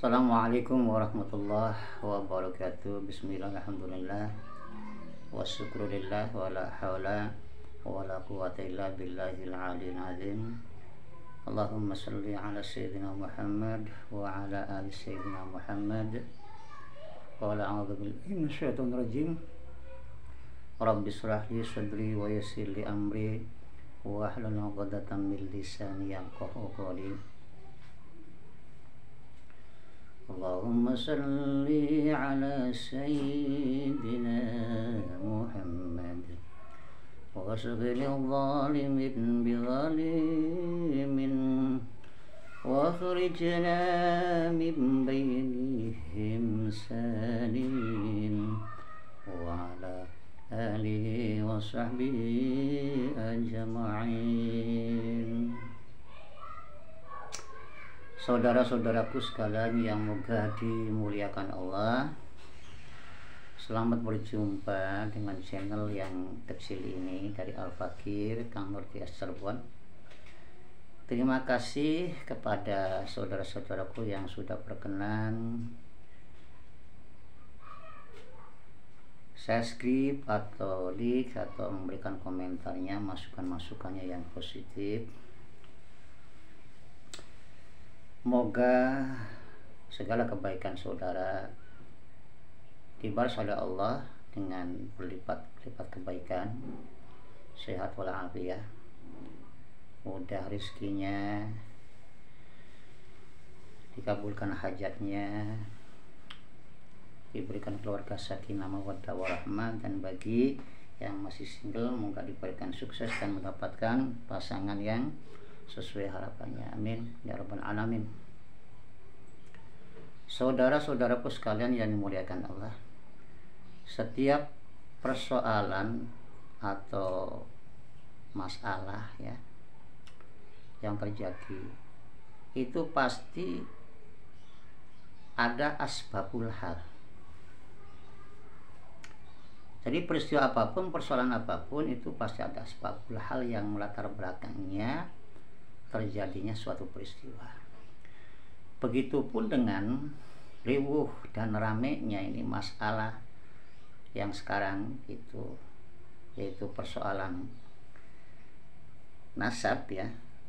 Assalamualaikum warahmatullahi wabarakatuh. Bismillah, alhamdulillah, wassyukrulillah, wala hawla wala quwwata illa billahil aliyil azim. Allahumma salli ala sayyidina Muhammad wa ala ali sayyidina Muhammad. Wa ala a'udzu billahi minasyaitonir rajim. Rabbi shrah li sadri wa yassir li amri wa hlul 'uqdatam min lisani yafqahu qawli. Allahumma salli ala sayyidina Muhammad wa shghil zalimin bi zalimin wa akhrijna min bainihim salim wa ala alihi wa sahbihi ajma'in. Saudara-saudaraku sekalian yang moga dimuliakan Allah, selamat berjumpa dengan channel yang kecil ini dari Al-Fakir Kang Nurti Cirebon. Terima kasih kepada saudara-saudaraku yang sudah berkenan subscribe atau like atau memberikan komentarnya, masukan-masukannya yang positif. Moga segala kebaikan saudara dibalas oleh Allah dengan berlipat-lipat kebaikan, sehat walafiat, mudah rezekinya, dikabulkan hajatnya, diberikan keluarga sakinah mawaddah warahmah, dan bagi yang masih single moga diberikan sukses dan mendapatkan pasangan yang sesuai harapannya, amin ya rabbal alamin. Saudara-saudaraku sekalian yang dimuliakan Allah, setiap persoalan atau masalah ya yang terjadi itu pasti ada asbabul hal. Jadi peristiwa apapun, persoalan apapun itu pasti ada asbabul hal yang melatar belakangnya terjadinya suatu peristiwa. Begitupun dengan riuh dan ramenya ini masalah yang sekarang itu, yaitu persoalan nasab ya,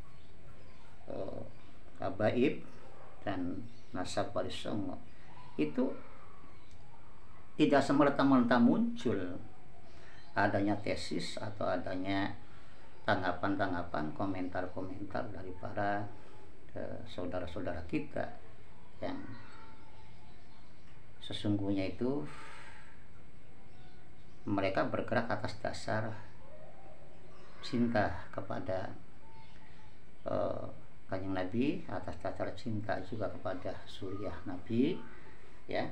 habaib dan nasab waris songo. Itu tidak semerta-merta muncul adanya tesis atau adanya tanggapan-tanggapan, komentar-komentar dari para saudara-saudara kita yang sesungguhnya itu mereka bergerak atas dasar cinta kepada Kanjeng Nabi, atas dasar cinta juga kepada suriah Nabi ya,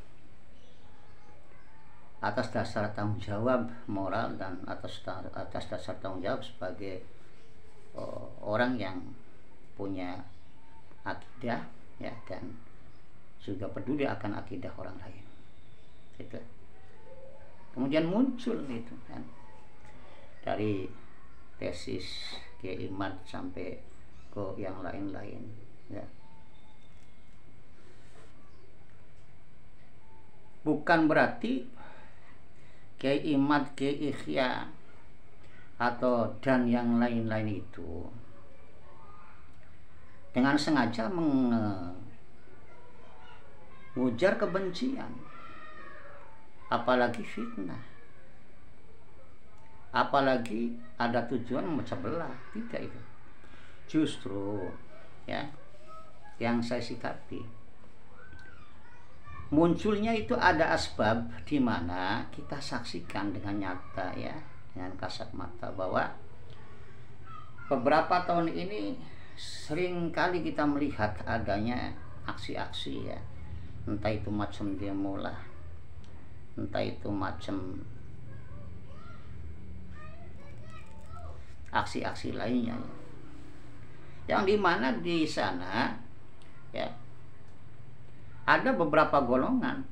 atas dasar tanggung jawab moral dan atas dasar tanggung jawab sebagai orang yang punya akidah ya, dan juga peduli akan akidah orang lain gitu. Kemudian muncul itu kan dari tesis Kiai Imad sampai ke yang lain-lain ya. Bukan berarti Kiai Imad, Kiai Ihya atau dan yang lain-lain itu dengan sengaja mengujar kebencian, apalagi fitnah, apalagi ada tujuan memecah belah. Tidak itu. Justru ya yang saya sikapi, munculnya itu ada asbab di mana kita saksikan dengan nyata ya, dengan kasat mata, bahwa beberapa tahun ini sering kali kita melihat adanya aksi-aksi ya, entah itu macam demo lah, entah itu macam aksi-aksi lainnya ya, yang dimana di sana ya ada beberapa golongan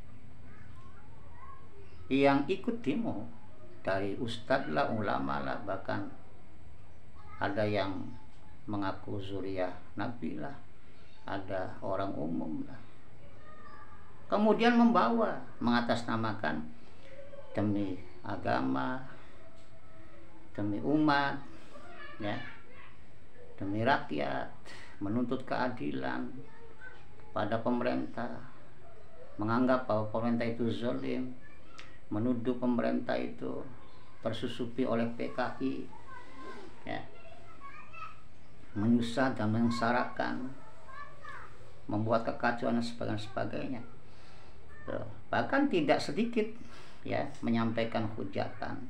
yang ikut demo, dari ustadz lah, ulama lah, bahkan ada yang mengaku zuriyah Nabi lah, ada orang umum lah. Kemudian membawa, mengatasnamakan demi agama, demi umat, ya, demi rakyat, menuntut keadilan pada pemerintah, menganggap bahwa pemerintah itu zalim, menuduh pemerintah itu tersusupi oleh PKI, ya, menyusah dan mengsarakan, membuat kekacauan dan sebagainya. Bahkan tidak sedikit, ya, menyampaikan hujatan,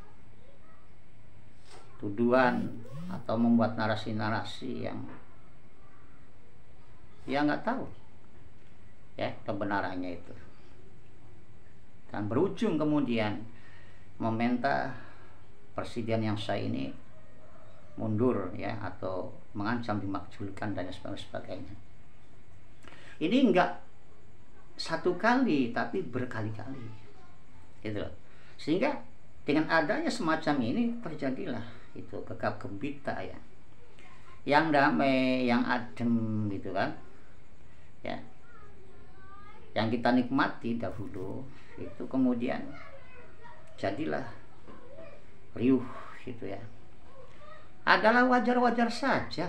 tuduhan, atau membuat narasi-narasi yang nggak tahu, ya, kebenarannya itu, dan berujung kemudian meminta presiden yang sah ini mundur, ya, atau mengancam dimakzulkan dan sebagainya. Ini enggak satu kali tapi berkali-kali, gitu loh. Sehingga dengan adanya semacam ini terjadilah itu gegap gempita, ya, yang damai, yang adem, gitu kan, ya, yang kita nikmati dahulu itu kemudian jadilah riuh, gitu ya. Adalah wajar-wajar saja.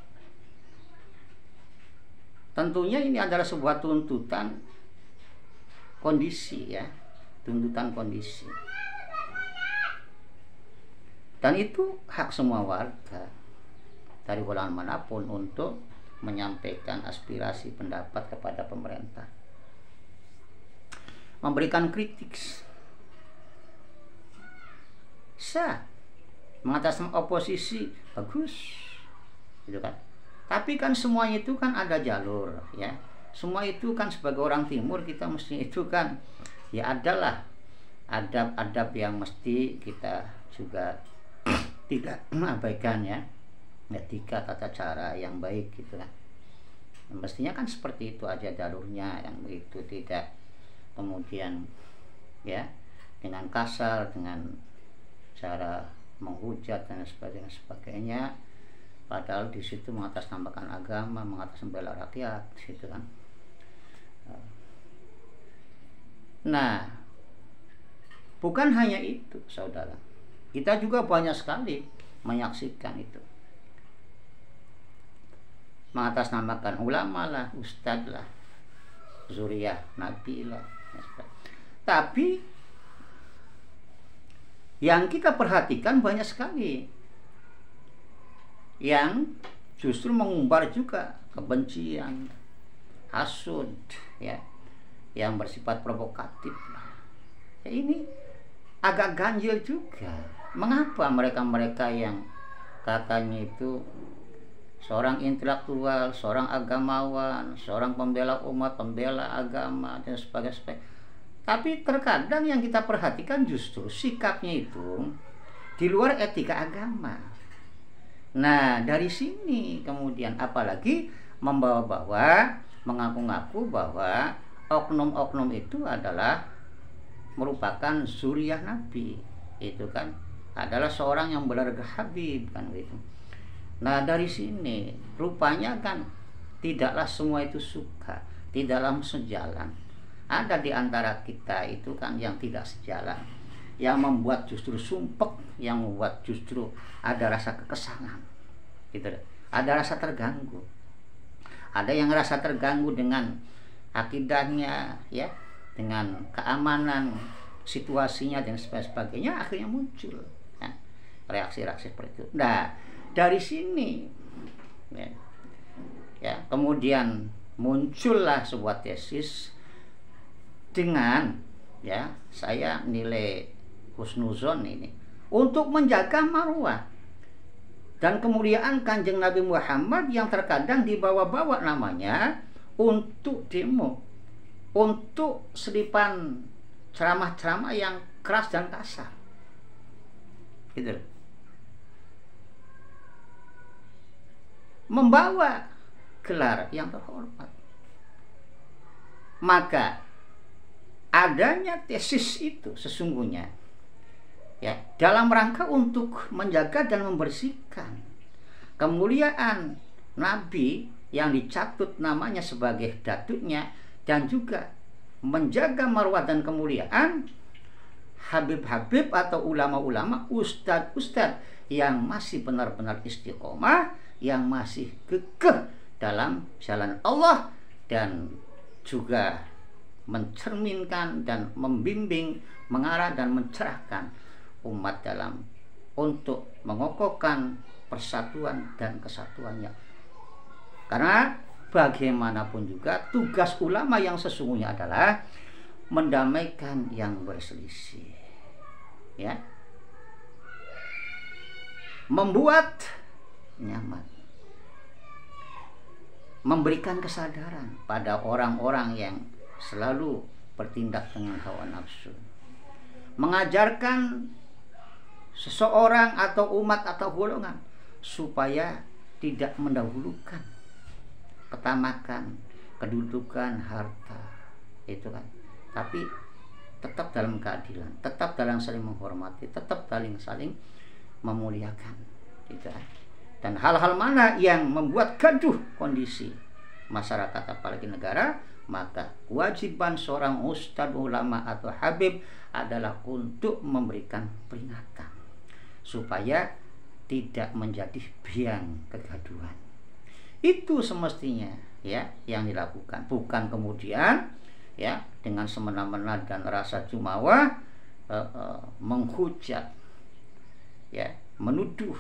Tentunya ini adalah sebuah tuntutan kondisi, ya, tuntutan kondisi, dan itu hak semua warga dari golongan manapun untuk menyampaikan aspirasi pendapat kepada pemerintah, memberikan kritik, sah, mengatasnamakan oposisi, bagus, gitu kan. Tapi kan semuanya itu kan ada jalur, ya. Semua itu kan sebagai orang timur kita mesti itu kan, ya, adalah adab-adab yang mesti kita juga tidak mengabaikan, ya. Etika, tata cara yang baik, gitu kan. Mestinya kan seperti itu aja jalurnya, yang begitu, tidak kemudian, ya, dengan kasar, dengan cara menghujat dan sebagainya. Padahal di situ mengatasnamakan agama, mengatasnamakan bela rakyat, gitu kan. Nah, bukan hanya itu, saudara. Kita juga banyak sekali menyaksikan itu. Mengatasnamakan ulama lah, ustadz lah, zuriyah nabi lah. Tapi yang kita perhatikan banyak sekali yang justru mengumbar juga kebencian, hasud, ya, yang bersifat provokatif. Ya, ini agak ganjil juga. Mengapa mereka-mereka yang katanya itu seorang intelektual, seorang agamawan, seorang pembela umat, pembela agama dan sebagainya, tapi terkadang yang kita perhatikan justru sikapnya itu di luar etika agama. Nah, dari sini kemudian apalagi membawa-bawa, mengaku-ngaku bahwa oknum-oknum itu adalah merupakan zuriyah Nabi. Itu kan adalah seorang yang berharga Habib, kan gitu. Nah, dari sini rupanya kan tidaklah semua itu suka, tidaklah sejalan. Ada di antara kita itu kan yang tidak sejalan, yang membuat justru sumpek, yang membuat justru ada rasa kekesalan, gitu. Ada rasa terganggu. Ada yang rasa terganggu dengan akidahnya, ya, dengan keamanan situasinya dan sebagainya, akhirnya muncul, ya, reaksi-reaksi seperti itu. Nah, dari sini, ya, kemudian muncullah sebuah tesis dengan, ya, saya nilai husnuzon ini untuk menjaga marwah dan kemuliaan Kanjeng Nabi Muhammad yang terkadang dibawa-bawa namanya untuk demo, untuk selipan ceramah-ceramah yang keras dan kasar, gitu. Membawa gelar yang terhormat. Maka adanya tesis itu sesungguhnya, ya, dalam rangka untuk menjaga dan membersihkan kemuliaan Nabi yang dicatut namanya sebagai datutnya, dan juga menjaga marwah dan kemuliaan habib-habib atau ulama-ulama, ustadz-ustadz yang masih benar-benar istiqomah, yang masih kekeh dalam jalan Allah, dan juga mencerminkan dan membimbing, mengarah dan mencerahkan umat dalam untuk mengokohkan persatuan dan kesatuannya. Karena bagaimanapun juga tugas ulama yang sesungguhnya adalah mendamaikan yang berselisih, ya, membuat nyaman, memberikan kesadaran pada orang-orang yang selalu bertindak dengan hawa nafsu, mengajarkan seseorang atau umat atau golongan supaya tidak mendahulukan ketamakan, kedudukan, harta, itu kan, tapi tetap dalam keadilan, tetap dalam saling menghormati, tetap saling memuliakan, gitu kan. Dan hal-hal mana yang membuat gaduh kondisi masyarakat apalagi negara, maka kewajiban seorang ustadz, ulama atau habib adalah untuk memberikan peringatan supaya tidak menjadi biang kegaduhan. Itu semestinya, ya, yang dilakukan, bukan kemudian, ya, dengan semena-mena dan rasa jumawa menghujat, ya, menuduh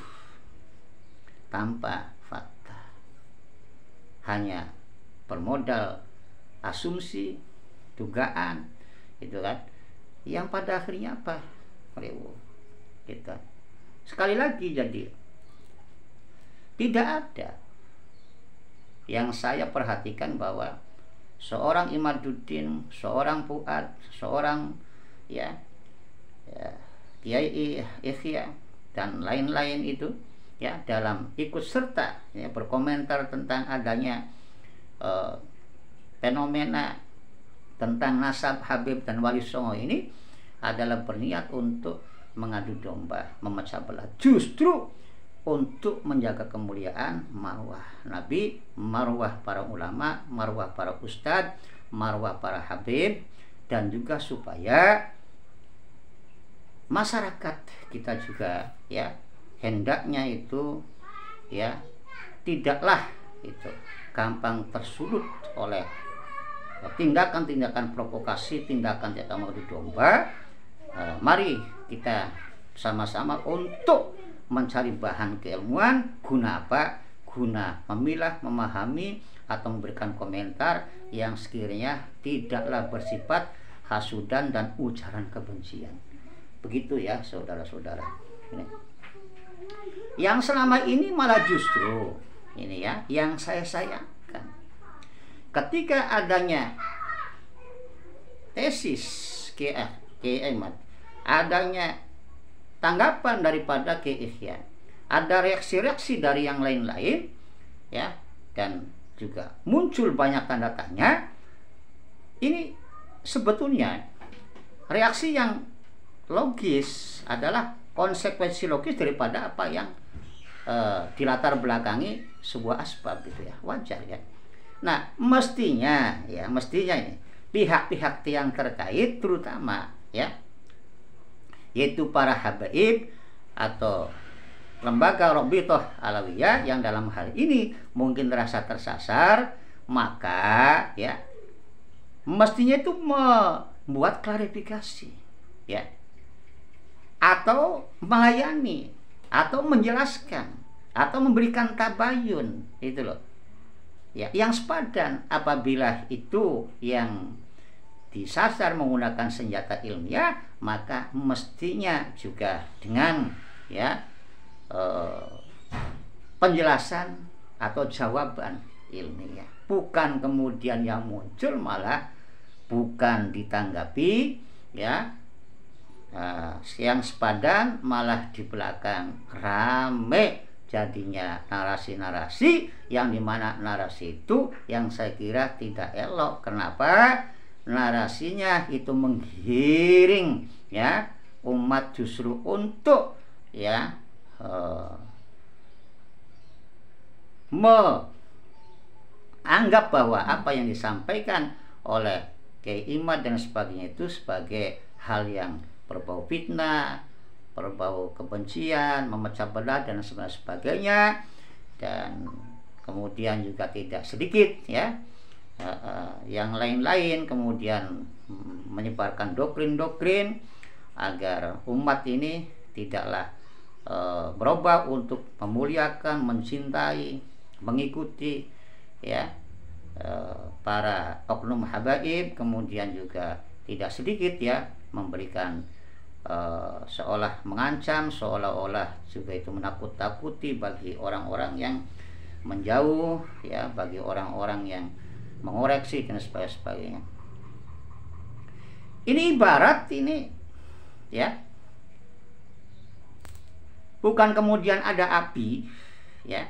tanpa fakta, hanya bermodal asumsi, dugaan, itu kan, yang pada akhirnya apa? Gitu. Sekali lagi, jadi tidak ada yang saya perhatikan bahwa seorang Imaduddin, seorang Fuad, seorang Kiai Ihya dan lain-lain itu, ya, dalam ikut serta, ya, berkomentar tentang adanya fenomena tentang nasab Habib dan Wali Songo ini adalah berniat untuk mengadu domba, memecah belah, justru untuk menjaga kemuliaan marwah Nabi, marwah para ulama, marwah para ustadz, marwah para habib, dan juga supaya masyarakat kita juga, ya, hendaknya itu, ya, tidaklah itu gampang tersulut oleh tindakan-tindakan provokasi, tindakan-tindakan mengadu domba. Mari kita sama-sama untuk mencari bahan keilmuan. Guna apa? Guna memilah, memahami, atau memberikan komentar yang sekiranya tidaklah bersifat hasudan dan ujaran kebencian. Begitu, ya, saudara-saudara. Yang selama ini malah justru ini, ya, yang saya sayangkan, ketika adanya tesis Kiai Ahmad, adanya tanggapan daripada Kiai Ihya, ada reaksi-reaksi dari yang lain-lain, ya, dan juga muncul banyak tanda tanya. Ini sebetulnya reaksi yang logis, adalah konsekuensi logis daripada apa yang dilatar belakangi sebuah asbab, gitu, ya, wajar, ya. Nah, mestinya ini pihak-pihak yang terkait, terutama, ya, yaitu para habaib atau lembaga Rabithah Alawiyah yang dalam hal ini mungkin terasa tersasar, maka, ya, mestinya itu membuat klarifikasi, ya, atau melayani, atau menjelaskan, atau memberikan tabayun, itu loh, ya, yang sepadan. Apabila itu yang disasar menggunakan senjata ilmiah, maka mestinya juga dengan, ya, penjelasan atau jawaban ilmiah, bukan kemudian yang muncul malah bukan ditanggapi, ya, yang sepadan, malah di belakang rame jadinya narasi-narasi yang dimana narasi itu yang saya kira tidak elok. Kenapa? Narasinya itu menggiring, ya, umat justru untuk, ya, anggap bahwa apa yang disampaikan oleh Kiai Imad dan sebagainya itu sebagai hal yang berbau fitnah, berbau kebencian, memecah belah dan sebagainya. Dan kemudian juga tidak sedikit ya yang lain-lain kemudian menyebarkan doktrin-doktrin agar umat ini tidaklah berubah untuk memuliakan, mencintai, mengikuti ya para oknum habaib. Kemudian juga tidak sedikit ya memberikan seolah mengancam, seolah-olah juga itu menakut-takuti bagi orang-orang yang menjauh ya, bagi orang-orang yang mengoreksi dan sebagainya. Ini ibarat ini ya, bukan kemudian ada api ya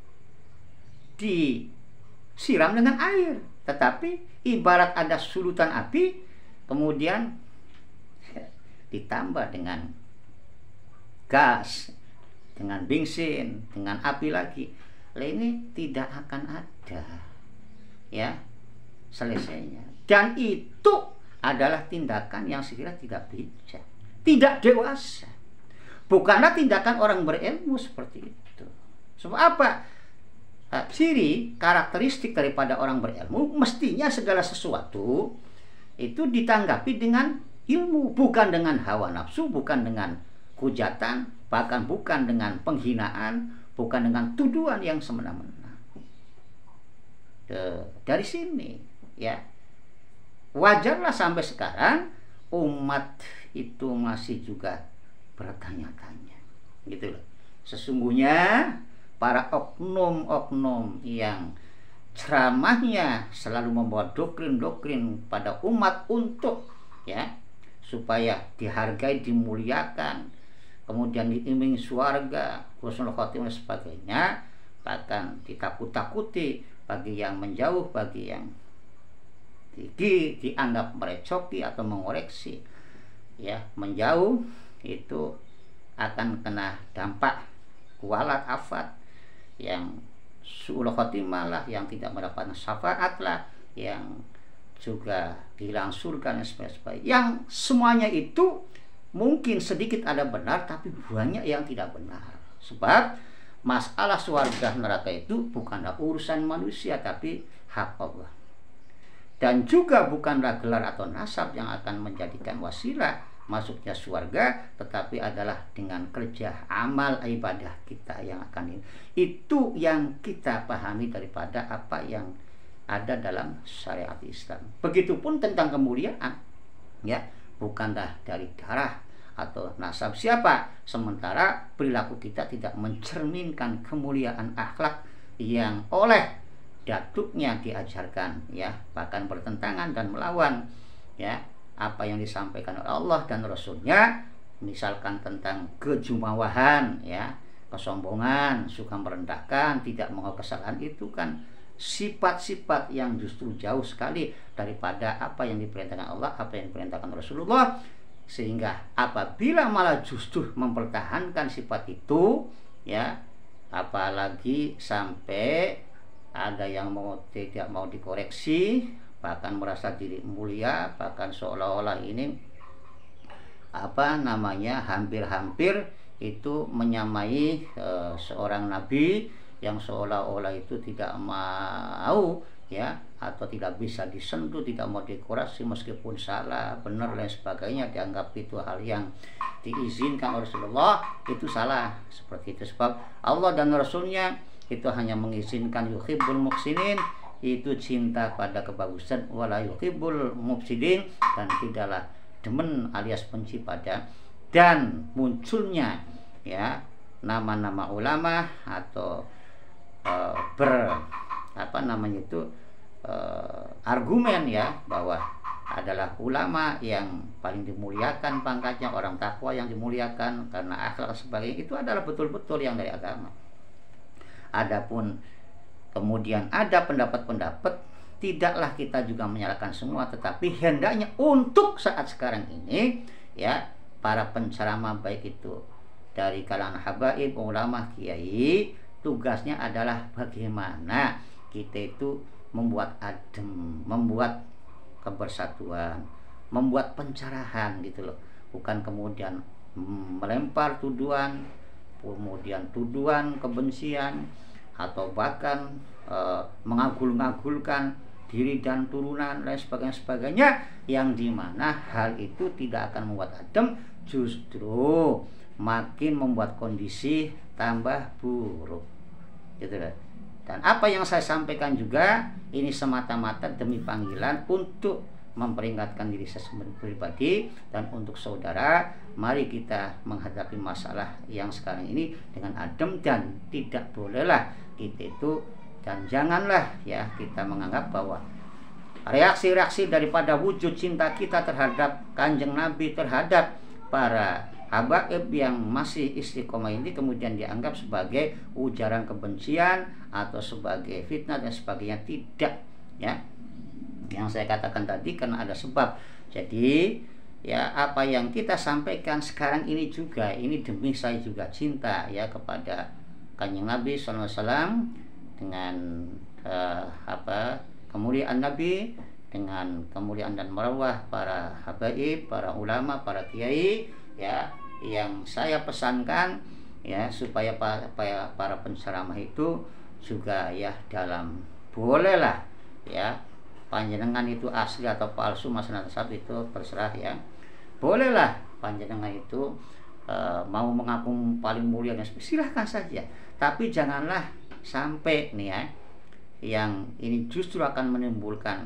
disiram dengan air, tetapi ibarat ada sulutan api kemudian ditambah dengan gas, dengan bensin, dengan api lagi. Ini tidak akan ada ya selesainya. Dan itu adalah tindakan yang sekiranya tidak bijak, tidak dewasa. Bukanlah tindakan orang berilmu seperti itu. Sebab apa? Ciri karakteristik daripada orang berilmu mestinya segala sesuatu itu ditanggapi dengan ilmu, bukan dengan hawa nafsu, bukan dengan hujatan, bahkan bukan dengan penghinaan, bukan dengan tuduhan yang semena-mena. Dari sini ya wajarlah sampai sekarang umat itu masih juga bertanya-tanya gitu loh. Sesungguhnya para oknum-oknum yang ceramahnya selalu membawa doktrin-doktrin pada umat untuk ya supaya dihargai, dimuliakan, kemudian diiming surga, husnul khotimah dan sebagainya, bahkan ditakut-takuti bagi yang menjauh, bagi yang dianggap merecoki atau mengoreksi ya, menjauh itu akan kena dampak kualat afat yang su'ul khotimah lah, yang tidak mendapatkan syafaat lah, yang juga hilang surga dan sebagainya. Yang semuanya itu mungkin sedikit ada benar, tapi banyak yang tidak benar. Sebab masalah surga neraka itu bukanlah urusan manusia, tapi hak Allah. Dan juga bukanlah gelar atau nasab yang akan menjadikan wasilah masuknya surga, tetapi adalah dengan kerja amal ibadah kita yang akan itu yang kita pahami daripada apa yang ada dalam syariat Islam. Begitupun tentang kemuliaan ya, bukanlah dari darah atau nasab siapa, sementara perilaku kita tidak mencerminkan kemuliaan akhlak yang oleh datuknya diajarkan ya, bahkan bertentangan dan melawan ya apa yang disampaikan oleh Allah dan Rasulnya. Misalkan tentang kejumawahan ya, kesombongan, suka merendahkan, tidak mau kesalahan, itu kan sifat-sifat yang justru jauh sekali daripada apa yang diperintahkan Allah, apa yang diperintahkan Rasulullah. Sehingga apabila malah justru mempertahankan sifat itu ya, apalagi sampai ada yang tidak mau dikoreksi, bahkan merasa diri mulia, bahkan seolah-olah ini hampir-hampir itu menyamai seorang nabi yang seolah-olah itu tidak mau ya, atau tidak bisa disentuh, tidak mau dikoreksi meskipun salah, benar dan sebagainya, dianggap itu hal yang diizinkan oleh Rasulullah, itu salah seperti itu. Sebab Allah dan Rasulnya itu hanya mengizinkan yuhibbul muhsinin, itu cinta pada kebagusan, wala yuhibbul mufsidin, dan tidaklah demen alias benci pada. Dan munculnya ya nama-nama ulama atau argumen ya, bahwa adalah ulama yang paling dimuliakan pangkatnya, orang takwa yang dimuliakan karena akhlak sebagainya, itu adalah betul-betul yang dari agama. Adapun kemudian ada pendapat-pendapat, tidaklah kita juga menyalahkan semua, tetapi hendaknya untuk saat sekarang ini ya, para penceramah baik itu dari kalangan habaib, ulama, kiai, tugasnya adalah bagaimana kita itu membuat adem, membuat kebersatuan, membuat pencerahan gitu loh. Bukan kemudian melempar tuduhan, kemudian tuduhan kebencian, atau bahkan mengagul-ngagulkan diri dan turunan dan sebagainya, yang dimana hal itu tidak akan membuat adem, justru makin membuat kondisi tambah buruk gitu kan. Dan apa yang saya sampaikan juga ini semata-mata demi panggilan untuk memperingatkan diri saya pribadi dan untuk saudara. Mari kita menghadapi masalah yang sekarang ini dengan adem, dan tidak bolehlah kita itu, dan janganlah ya kita menganggap bahwa reaksi-reaksi daripada wujud cinta kita terhadap Kanjeng Nabi, terhadap para habaib yang masih istiqomah ini kemudian dianggap sebagai ujaran kebencian atau sebagai fitnah dan sebagainya. Tidak ya, yang saya katakan tadi karena ada sebab. Jadi ya, apa yang kita sampaikan sekarang ini juga ini demi saya juga cinta ya kepada Kanjeng Nabi SAW, dengan kemuliaan Nabi, dengan kemuliaan dan marwah para habaib, para ulama, para kiai ya, yang saya pesankan ya supaya para penceramah itu juga ya dalam, bolehlah ya panjenengan itu asli atau palsu masalah itu terserah ya, bolehlah panjenengan itu mau mengaku paling mulia dan silahkan saja, tapi janganlah sampai nih ya, yang ini justru akan menimbulkan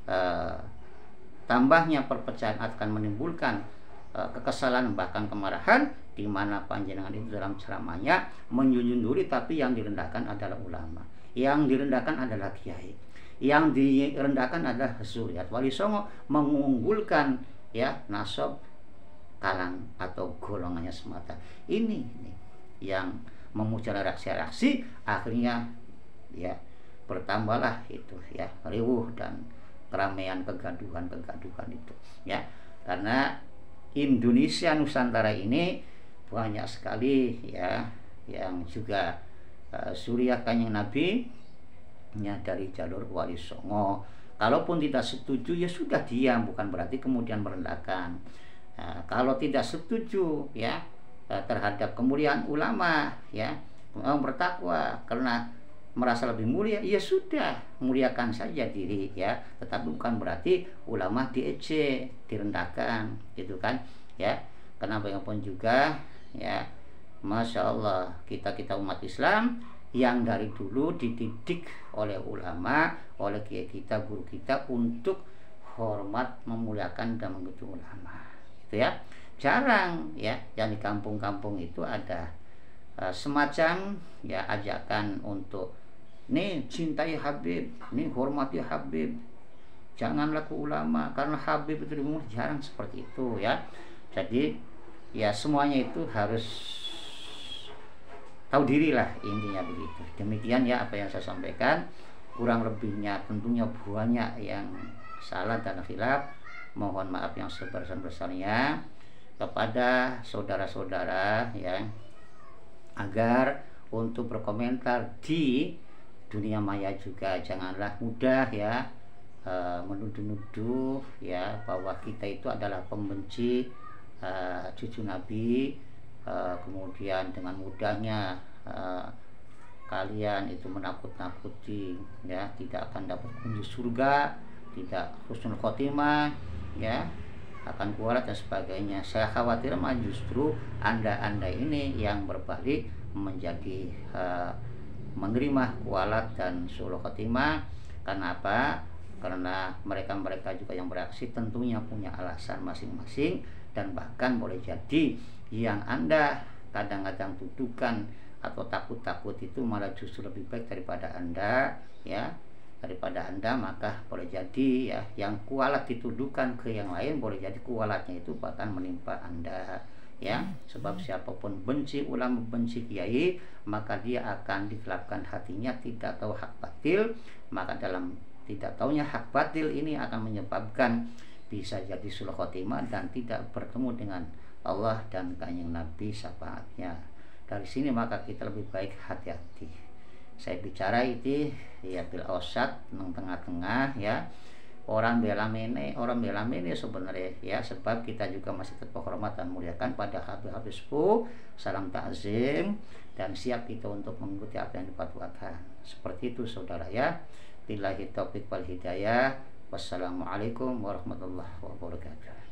tambahnya perpecahan, akan menimbulkan kekesalan bahkan kemarahan, di mana panjenengan itu dalam ceramahnya menjunjung tinggi, tapi yang direndahkan adalah ulama, yang direndahkan adalah kiai, yang direndahkan adalah zuriat Wali Songo, mengunggulkan ya nasab kalang atau golongannya semata. Ini yang memunculkan reaksi-reaksi, akhirnya ya bertambahlah itu ya riuh dan keramaian, kegaduhan itu ya, karena Indonesia Nusantara ini banyak sekali ya yang juga suriah Kanjeng Nabi ya dari jalur Wali Songo. Kalaupun tidak setuju ya sudah diam, bukan berarti kemudian merendahkan. Kalau tidak setuju ya terhadap kemuliaan ulama ya, bertakwa karena merasa lebih mulia, ya sudah muliakan saja diri ya, tetapi bukan berarti ulama diejek, direndahkan gitu kan ya. Kenapa pun juga ya, Masya Allah, kita umat Islam yang dari dulu dididik oleh ulama, oleh kiai kita, guru kita untuk hormat, memuliakan dan mengunjungi ulama gitu ya. Jarang ya yang di kampung-kampung itu ada semacam ya ajakan untuk nih cintai Habib, nih hormati Habib, janganlah ke ulama karena Habib itu dibunuh. Jarang seperti itu ya. Jadi ya semuanya itu harus tahu diri lah, intinya begitu. Demikian ya apa yang saya sampaikan, kurang lebihnya tentunya banyak yang salah dan khilaf, mohon maaf yang sebesar-besarnya kepada saudara-saudara ya, agar untuk berkomentar di dunia maya juga janganlah mudah ya menuduh-nuduh ya bahwa kita itu adalah pembenci cucu Nabi, kemudian dengan mudahnya kalian itu menakut-nakuti ya tidak akan dapat kunjung surga, tidak husnul khotimah ya, akan kualat dan sebagainya. Saya khawatir mah justru anda ini yang berbalik menjadi menerima kualat dan sulul khotimah. Karena apa? Karena mereka juga yang bereaksi tentunya punya alasan masing-masing, dan bahkan boleh jadi yang anda kadang-kadang tuduhkan atau takut-takut itu malah justru lebih baik daripada anda ya, daripada anda, maka boleh jadi ya yang kualat dituduhkan ke yang lain, boleh jadi kualatnya itu bahkan menimpa anda ya. Sebab siapapun benci ulama, benci kiai, maka dia akan digelapkan hatinya, tidak tahu hak batil. Maka dalam tidak taunya hak batil ini akan menyebabkan bisa jadi sulh khotimah dan tidak bertemu dengan Allah dan Kanjeng Nabi syafaatnya. Dari sini maka kita lebih baik hati-hati saya bicara itu ya bil ausat nang tengah-tengah ya. Orang bela ini sebenarnya ya, sebab kita juga masih tetap hormat dan muliakan pada habib-habib sepuh, salam takzim, dan siap kita untuk mengikuti apa yang dipatuakan. Seperti itu saudara ya. Billahi taufiq wal hidayah. Wassalamualaikum warahmatullahi wabarakatuh.